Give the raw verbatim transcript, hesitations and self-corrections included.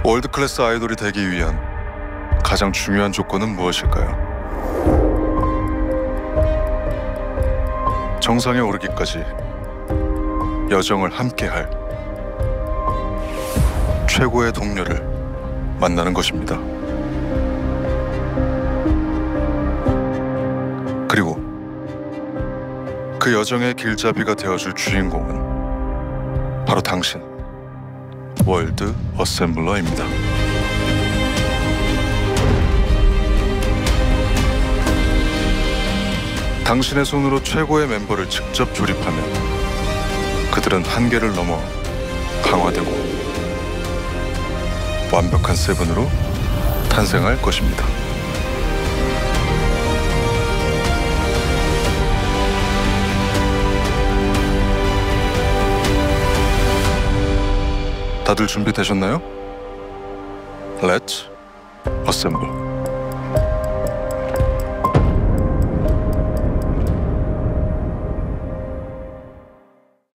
월드클래스 아이돌이 되기 위한 가장 중요한 조건은 무엇일까요? 정상에 오르기까지 여정을 함께할 최고의 동료를 만나는 것입니다. 그리고 그 여정의 길잡이가 되어줄 주인공은 바로 당신, 월드 어셈블러입니다. 당신의 손으로 최고의 멤버를 직접 조립하면 그들은 한계를 넘어 강화되고 완벽한 세븐으로 탄생할 것입니다. 다들 준비되셨나요? Let's assemble.